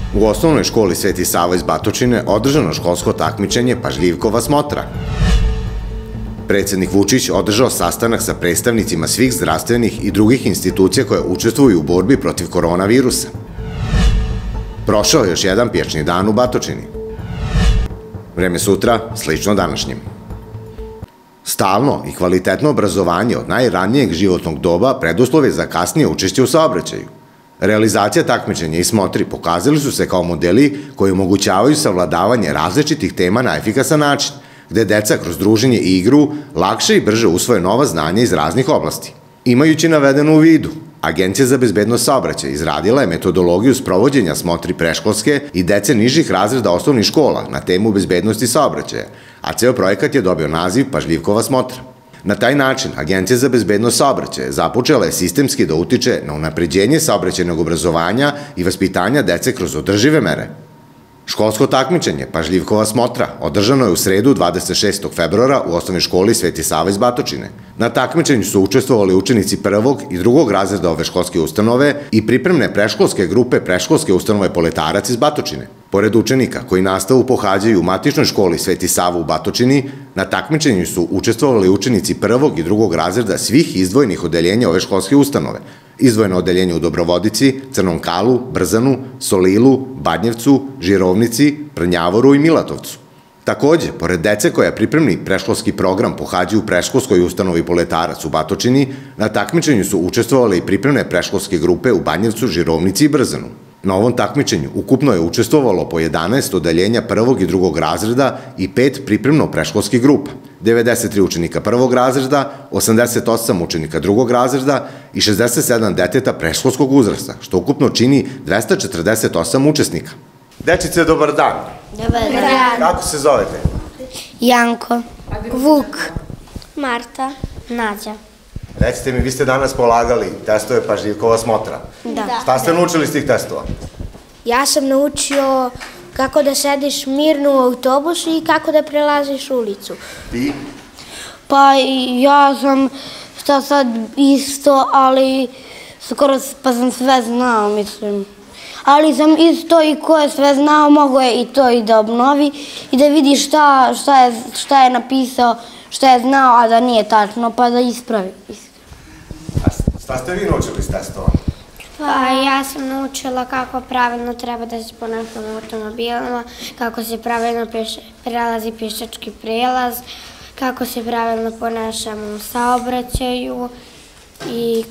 U osnovnoj školi Sveti Sava iz Batočine održano školsko takmičenje Pažljivkova smotra. Predsednik Vučić održao sastanak sa predstavnicima svih zdravstvenih i drugih institucija koje učestvuju u borbi protiv koronavirusa. Prošao je još jedan pijačni dan u Batočini. Vreme sutra slično današnjem. Stalno i kvalitetno obrazovanje od najranijeg životnog doba preduslov je za kasnije učešće u saobraćaju. Realizacija takmičenja i smotri pokazali su se kao modeli koji omogućavaju savladavanje različitih tema na efikasan način, gde deca kroz druženje i igru lakše i brže usvoje nova znanja iz raznih oblasti. Imajući navedeno u vidu, Agencija za bezbednost saobraćaja izradila je metodologiju sprovođenja smotri preškolske i dece nižih razreda osnovnih škola na temu bezbednosti saobraćaja, a ceo projekat je dobio naziv Pažljivkova smotra. Na taj način, Agencija za bezbednost saobraćaja započela je sistemski da utiče na unapređenje saobraćajnog obrazovanja i vaspitanja dece kroz održive mere. Školsko takmičenje Pažljivkova smotra održano je u sredu 26. februara u osnovnoj školi Sveti Sava iz Batočine. Na takmičenju su učestvovali učenici prvog i drugog razreda ove školske ustanove i pripremne preškolske grupe preškolske ustanove Poletarac iz Batočine. Pored učenika koji nastavu pohađaju u matičnoj školi Sveti Sava u Batočini, na takmičenju su učestvovali učenici prvog i drugog razreda svih izdvojenih odeljenja ove školske ustanove. Izdvojeno odeljenje u Dobrovodici, Crnom Kalu, Brzanu, Solilu, Badnjevcu, Žirovnici, Prnjavoru i Milatovcu. Takođe, pored dece koja pripremni preškolski program pohađaju u preškolskoj ustanovi Poletarac u Batočini, na takmičenju su učestvovali i pripremne preškolske grupe u Badnjevcu, Žirovnici i Brzanu. Na ovom takmičenju ukupno je učestvovalo po 11 odeljenja prvog i drugog razreda i 5 pripremno-preškolskih grupa, 93 učenika prvog razreda, 88 učenika drugog razreda i 67 deteta preškolskog uzrasta, što ukupno čini 248 učesnika. Dečice, dobar dan. Dobar dan. Kako se zovete? Janko. Vuk. Marta. Nađa. Recite mi, vi ste danas polagali testove Pažljivkova smotra. Da. Šta ste naučili iz tih testova? Ja sam naučio kako da sediš mirno u autobusu i kako da prelaziš ulicu. Ti? Pa ja sam šta sad isto, ali skoro pa sam sve znao, mislim. Ali sam isto i ko je sve znao, mogo je i to i da obnovi i da vidi šta je napisao, šta je znao, a da nije tačno, pa da ispravi. Šta ste vi naučili iz testova? Pa ja sam naučila kako pravilno treba da se ponašamo u automobilima, kako se pravilno prelazi pešački prelaz, kako se pravilno ponašamo u saobraćaju i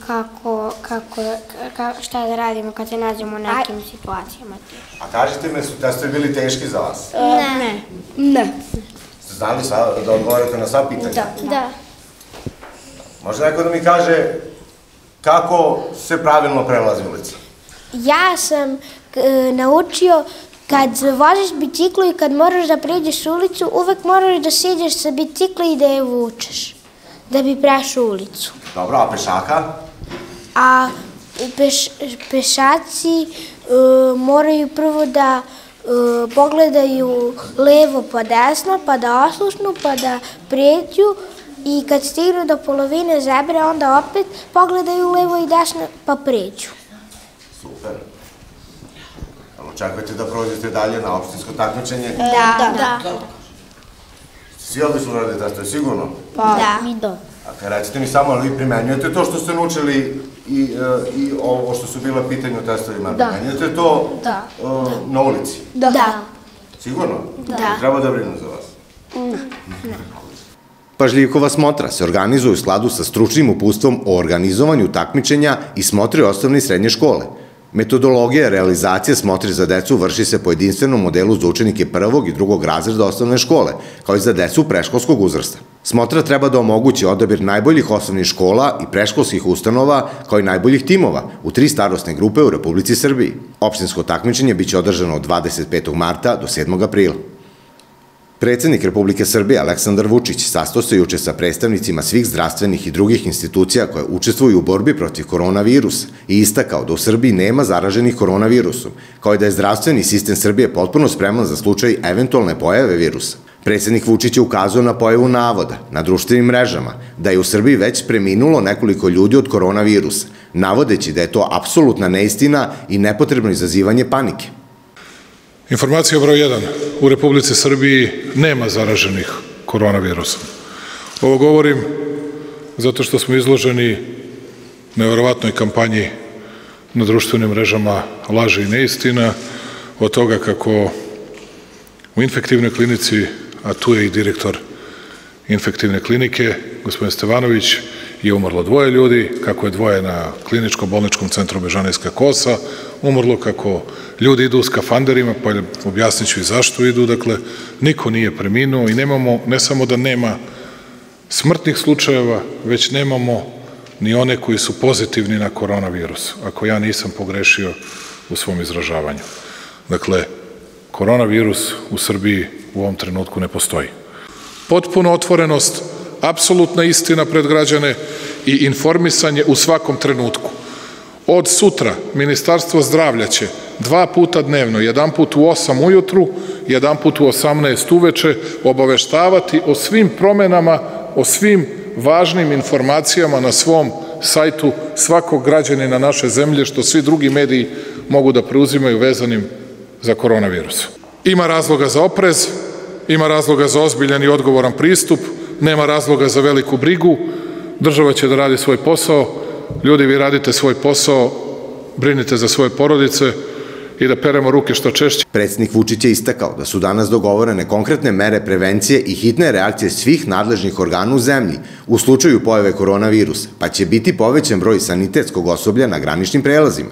šta da radimo kad se nađemo u nekim situacijama. A kažete me, su testovi bili teški za vas? Ne. Ste znali da odgovorite na sva pitanja? Da. Može neko da mi kaže kako se pravilno prelazi ulica? Ja sam naučio kad voziš biciklu i kad moraš da pređeš ulicu, uvek moraš da siđeš sa bicikla i da je vučeš, da bi prešao ulicu. Dobro, a pešaka? A pešaci moraju prvo da pogledaju levo pa desno, pa da oslušnu, pa da pređu i kad stignu do polovine zebre, onda opet pogledaju levo i desno pa pređu. Super. Očekujete da prođete dalje na opštinsko takmičenje? Da. Svi odlično radite testove, sigurno? Da. A recite mi samo, ali vi primenjujete to što ste naučili i ovo što su bila pitanja u testovima? Da. Primenjujete to na ulici? Da. Sigurno? Da. Treba da brinu za vas? Pažljivkova smotra se organizuje u skladu sa stručnim uputstvom o organizovanju takmičenja i smotri osnovne i srednje škole. Metodologija realizacije smotri za decu vrši se po jedinstvenom modelu za učenike prvog i drugog razreda osnovne škole, kao i za decu preškolskog uzrasta. Smotra treba da omogući odabir najboljih osnovnih škola i preškolskih ustanova, kao i najboljih timova u 3 starosne grupe u Republici Srbiji. Opštinsko takmičenje biće održano od 25. marta do 7. aprila. Predsednik Republike Srbije Aleksandar Vučić sastao se juče sa predstavnicima svih zdravstvenih i drugih institucija koje učestvuju u borbi protiv koronavirusa i istakao da u Srbiji nema zaraženih koronavirusom, kao i da je zdravstveni sistem Srbije potpuno spreman za slučaj eventualne pojave virusa. Predsednik Vučić je ukazao na pojavu navoda na društvenim mrežama da je u Srbiji već preminulo nekoliko ljudi od koronavirusa, navodeći da je to apsolutna neistina i nepotrebno izazivanje panike. Informacija broj 1. U Republici Srbiji nema zaraženih koronavirusom. Ovo govorim zato što smo izloženi neverovatnoj kampanji na društvenim mrežama laži i neistina, od toga kako u infektivnoj klinici, a tu je i direktor infektivne klinike, gospodin Stevanović, je umrlo 2 ljudi, kako je 2 na kliničko-bolničkom centru Bežanijska Kosa umrlo, kako ljudi idu u skafanderima, pa objasnit ću i zašto idu, dakle, niko nije preminuo i nemamo, ne samo da nema smrtnih slučajeva, već nemamo ni one koji su pozitivni na koronavirus, ako ja nisam pogrešio u svom izražavanju. Dakle, koronavirus u Srbiji u ovom trenutku ne postoji. Potpuna otvorenost, apsolutna istina pred građane i informisanje u svakom trenutku. Od sutra Ministarstvo zdravlja će 2 puta dnevno, jedan put u 8 ujutru, jedan put u 18 uveče, obaveštavati o svim promenama, o svim važnim informacijama na svom sajtu svakog građanina naše zemlje, što svi drugi mediji mogu da preuzimaju vezanim za koronavirus. Ima razloga za oprez, ima razloga za ozbiljan i odgovoran pristup, nema razloga za veliku brigu, država će da radi svoj posao, ljudi, vi radite svoj posao, brinite za svoje porodice i da peremo ruke što češće. Predsednik Vučić je istakao da su danas dogovorene konkretne mere prevencije i hitne reakcije svih nadležnih organa u zemlji u slučaju pojave koronavirusa, pa će biti povećan broj sanitetskog osoblja na graničnim prelazima.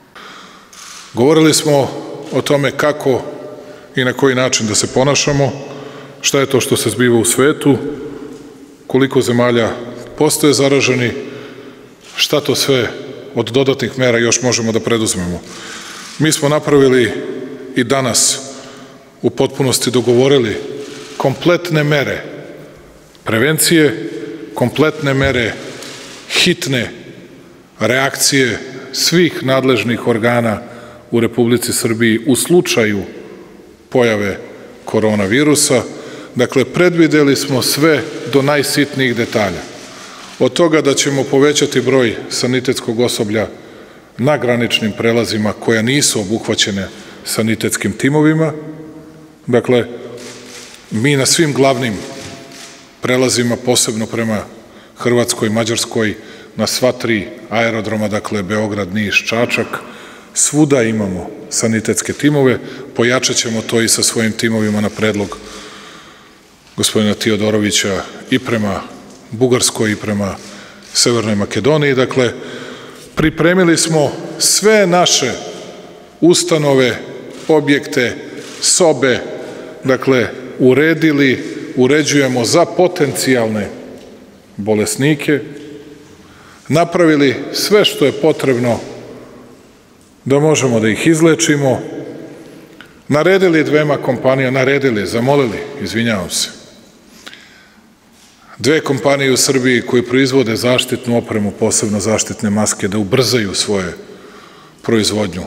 Govorili smo o tome kako i na koji način da se ponašamo, šta je to što se zbiva u svetu, koliko zemalja postoje zaraženi, šta to sve od dodatnih mera još možemo da preduzmemo. Mi smo napravili i danas u potpunosti dogovorili kompletne mere prevencije, kompletne mere hitne reakcije svih nadležnih organa u Republici Srbiji u slučaju pojave koronavirusa. Dakle, predvideli smo sve do najsitnijih detalja. Od toga da ćemo povećati broj sanitetskog osoblja na graničnim prelazima koja nisu obuhvaćene sanitetskim timovima. Dakle, mi na svim glavnim prelazima, posebno prema Hrvatskoj, Mađarskoj, na sva 3 aerodroma, dakle Beograd, Niš, Čačak, svuda imamo sanitetske timove, pojačat ćemo to i sa svojim timovima na predlog gospodina Tiodorovića i prema Bugarskoj i prema Severnoj Makedoniji. Dakle, pripremili smo sve naše ustanove, objekte, sobe, dakle, uređujemo za potencijalne bolesnike, napravili sve što je potrebno da možemo da ih izlečimo, naredili 2 kompanijama, zamolili, izvinjavam se, 2 kompanije u Srbiji koje proizvode zaštitnu opremu, posebno zaštitne maske, da ubrzaju svoje proizvodnju.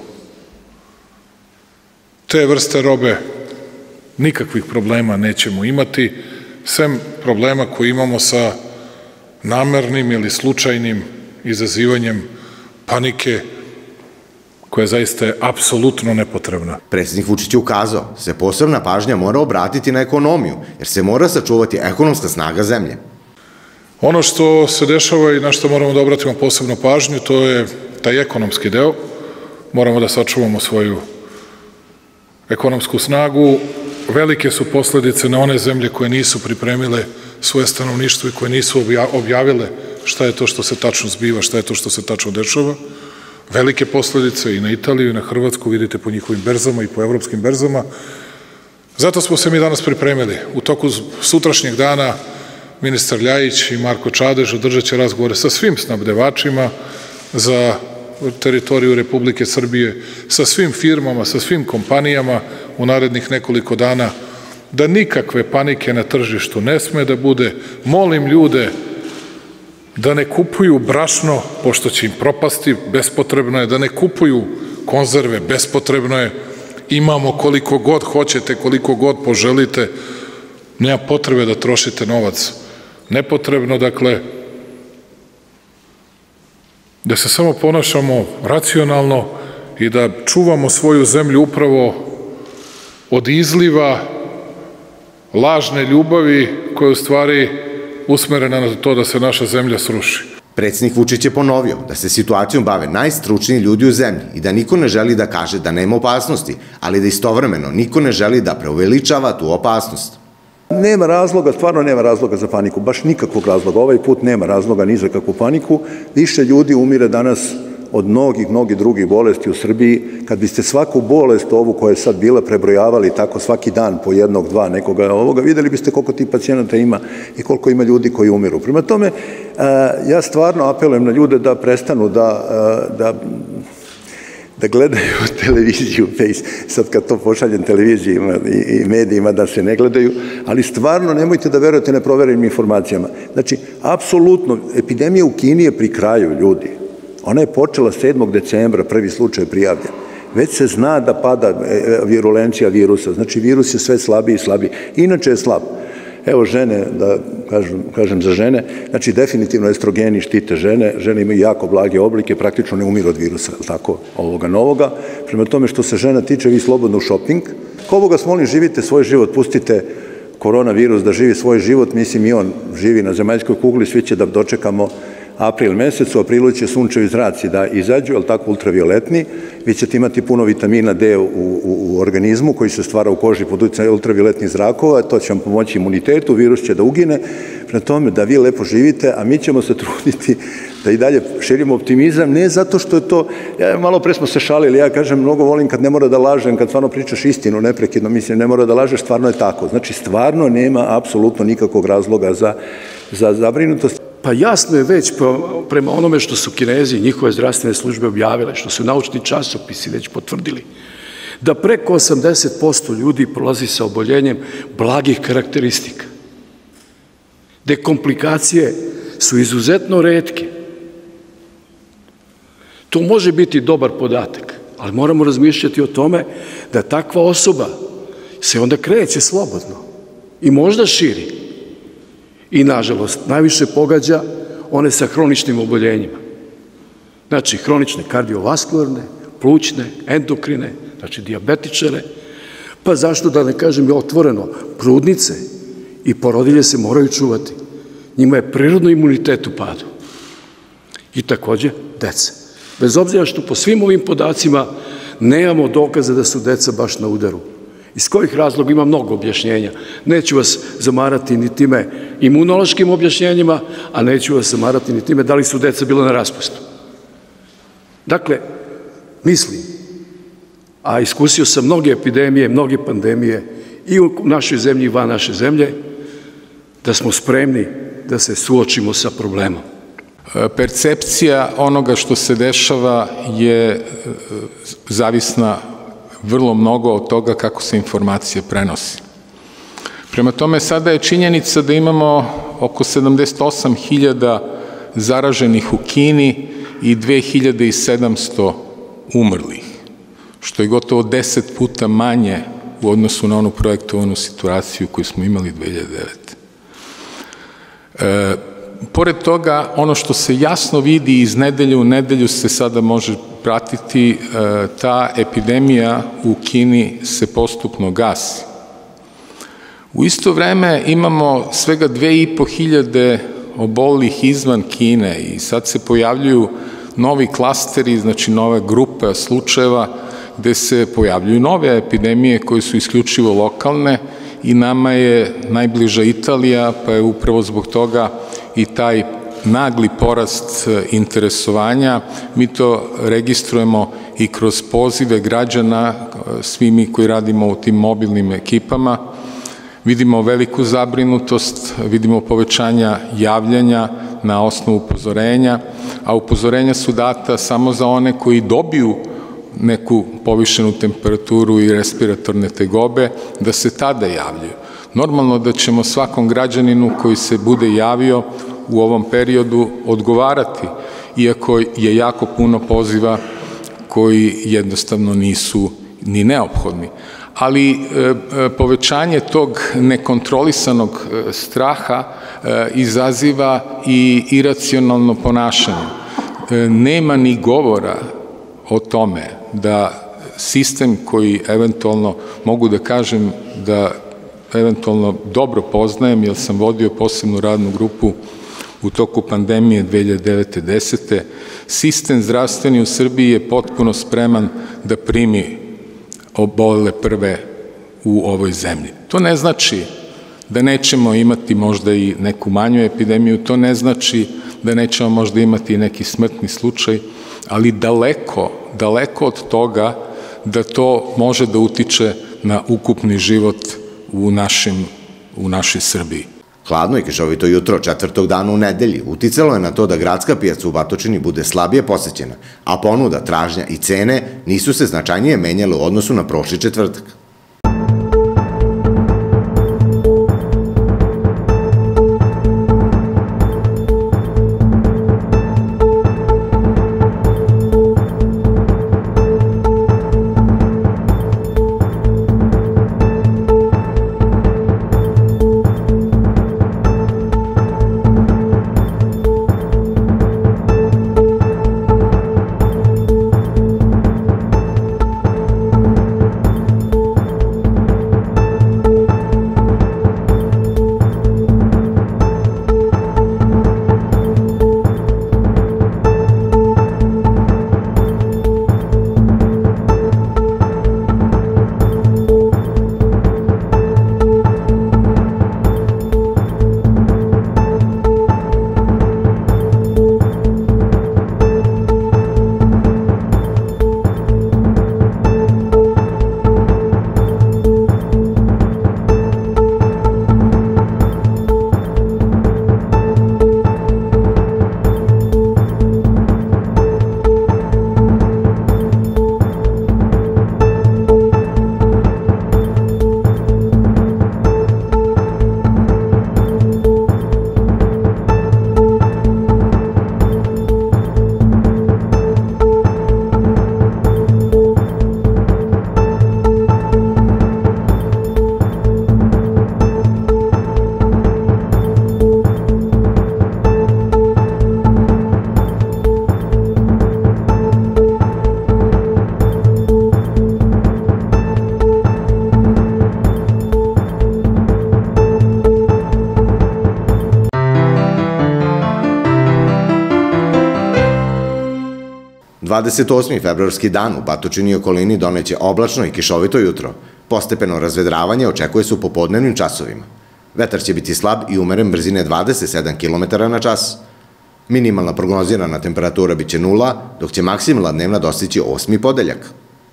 Te vrste robe nikakvih problema nećemo imati, sem problema koji imamo sa namernim ili slučajnim izazivanjem panike, koja zaista je apsolutno nepotrebna. Predsednik Vučić je ukazao, se posebna pažnja mora obratiti na ekonomiju, jer se mora sačuvati ekonomska snaga zemlje. Ono što se dešava i na što moramo da obratimo posebnu pažnju, to je taj ekonomski deo. Moramo da sačuvamo svoju ekonomsku snagu. Velike su posledice na one zemlje koje nisu pripremile svoje stanovništvo i koje nisu objavile šta je to što se tačno zbiva, šta je to što se tačno dešava. Velike posledice i na Italiju i na Hrvatsku, vidite po njihovim berzama i po evropskim berzama. Zato smo se mi danas pripremili. U toku sutrašnjeg dana ministar Ljajić i Marko Čadež održat će razgovore sa svim snabdevačima za teritoriju Republike Srbije, sa svim firmama, sa svim kompanijama u narednih nekoliko dana, da nikakve panike na tržištu ne sme da bude. Molim ljude da ne kupuju brašno, pošto će im propasti, bespotrebno je, da ne kupuju konzerve, bespotrebno je, imamo koliko god hoćete, koliko god poželite, nema potrebe da trošite novac nepotrebno, dakle, da se samo ponašamo racionalno i da čuvamo svoju zemlju upravo od izliva lažne ljubavi koja je u stvari usmerena na to da se naša zemlja sruši. Predsjednik Vučić je ponovio da se situacijom bave najstručniji ljudi u zemlji i da niko ne želi da kaže da nema opasnosti, ali da istovremeno niko ne želi da preuveličava tu opasnost. Nema razloga, stvarno nema razloga za paniku, baš nikakvog razloga. Ovaj put nema razloga ni za kakvu paniku. Više ljudi umire danas od mnogih drugih bolesti u Srbiji. Kad biste svaku bolest ovu koja je sad bila prebrojavali tako svaki dan po jednog, dva nekoga ovoga, videli biste koliko tih pacijenata ima i koliko ima ljudi koji umiru. Prema tome, ja stvarno apelujem na ljude da prestanu da gledaju televiziju, sad kad to pošaljem televizijima i medijima da se ne gledaju, ali stvarno nemojte da verujete neproverenim informacijama. Znači, apsolutno, epidemija u Kini je pri kraju, ljudi. Ona je počela 7. decembra, prvi slučaj prijavljen. Već se zna da pada virulencija virusa, znači virus je sve slabiji i slabiji. Inače je slab. Evo žene, da kažem za žene, znači definitivno estrogeni štite žene, žene imaju jako blage oblike, praktično ne umiru od virusa, tako, ovoga novoga. Prema tome što se žena tiče, vi slobodno u šoping. Ko Boga smoli, živite svoj život, pustite koronavirus da živi svoj život, mislim i on živi na zemaljskoj kugli, svi će da dočekamo april mesec, u aprilu će sunčevi zraci da izađu, ali tako ultravioletni, vi ćete imati puno vitamina D u organizmu koji se stvara u koži pod utjecajem ultravioletnih zrakova, to će vam pomoći imunitetu, virus će da ugine, prema tome da vi lepo živite, a mi ćemo se truditi da i dalje širimo optimizam, ne zato što je to, malo pre smo se šalili, ja kažem, mnogo volim kad ne mora da lažem, kad stvarno pričaš istinu neprekidno, mislim, ne mora da lažeš, stvarno je tako, znači stvarno nema apsolutno nikakvog razloga za zabrinutost. Pa jasno je već prema onome što su Kinezi i njihove zdravstvene službe objavile, što su naučni časopisi već potvrdili, da preko 80% ljudi prolazi sa oboljenjem blagih karakteristika. Da komplikacije su izuzetno retke. To može biti dobar podatak, ali moramo razmišljati o tome da takva osoba se onda kreće slobodno i možda širi. I, nažalost, najviše pogađa one sa hroničnim oboljenjima. Znači, hronične kardiovaskularne, plućne, endokrine, znači dijabetičare, pa zašto da ne kažem i otvoreno, trudnice i porodilje se moraju čuvati. Njima je prirodno imunitet u padu. I takođe, deca. Bez obzira što po svim ovim podacima nemamo dokaze da su deca baš na udaru. Iz kojih razloga ima mnogo objašnjenja. Neću vas zamarati ni time imunološkim objašnjenjima, a neću vas zamarati ni time da li su deca bila na raspustu. Dakle, mislim, a iskusio sam mnoge epidemije, mnoge pandemije i u našoj zemlji i van naše zemlje, da smo spremni da se suočimo sa problemom. Percepcija onoga što se dešava je zavisna vrlo mnogo od toga kako se informacija prenosi. Prema tome, sada je činjenica da imamo oko 78.000 zaraženih u Kini i 2.700 umrlih, što je gotovo 10 puta manje u odnosu na onu projektovanu situaciju koju smo imali 2009. Pored toga, ono što se jasno vidi iz nedelje u nedelju se sada može pratiti, ta epidemija u Kini se postupno gasi. U isto vreme imamo svega 2.500 obolelih izvan Kine i sad se pojavljuju novi klasteri, znači nove grupe slučajeva gde se pojavljuju nove epidemije koje su isključivo lokalne i nama je najbliža Italija, pa je upravo zbog toga i taj nagli porast interesovanja. Mi to registrujemo i kroz pozive građana, svi mi koji radimo u tim mobilnim ekipama. Vidimo veliku zabrinutost, vidimo povećanja javljanja na osnovu upozorenja, a upozorenja su data samo za one koji dobiju neku povišenu temperaturu i respiratorne tegobe, da se tada javljaju. Normalno da ćemo svakom građaninu koji se bude javio u ovom periodu odgovarati, iako je jako puno poziva koji jednostavno nisu ni neophodni. Ali povećanje tog nekontrolisanog straha izaziva i iracionalno ponašanje. Nema ni govora o tome da sistem koji eventualno mogu da kažem da eventualno dobro poznajem, jer sam vodio posebnu radnu grupu u toku pandemije 2009-10. Sistem zdravstveni u Srbiji je potpuno spreman da primi obolele prve u ovoj zemlji. To ne znači da nećemo imati možda i neku manju epidemiju, to ne znači da nećemo možda imati i neki smrtni slučaj, ali daleko od toga da to može da utiče na ukupni život u našoj Srbiji. Hladno i kišovito jutro četvrtog dana u nedelji uticalo je na to da gradska pijaca u Batočini bude slabije posećena, a ponuda, tražnja i cene nisu se značajnije menjale u odnosu na prošli četvrtak. ...28. februarski dan u Batočini i okolini doneće oblačno i kišovito jutro. Postepeno razvedravanje očekuje se u popodnevnim časovima. Vetar će biti slab i umeren brzine 27 km na čas. Minimalna prognozirana temperatura biće 0, dok će maksimalna dnevna dostići 8. podeljak.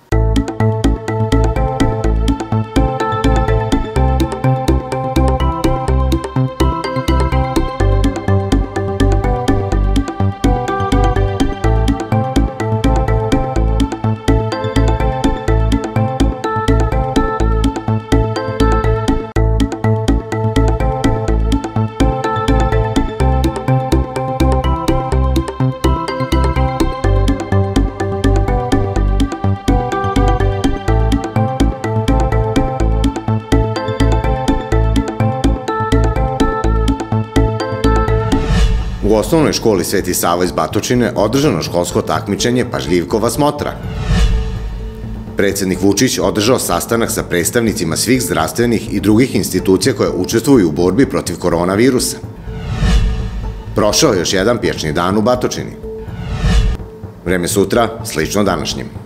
U osnovnoj školi Sveti Sava iz Batočine održano školsko takmičenje Pažljivkova smotra. Predsednik Vučić održao sastanak sa predstavnicima svih zdravstvenih i drugih institucija koje učestvuju u borbi protiv koronavirusa. Prošao još jedan pijačni dan u Batočini. Vreme sutra slično današnjem.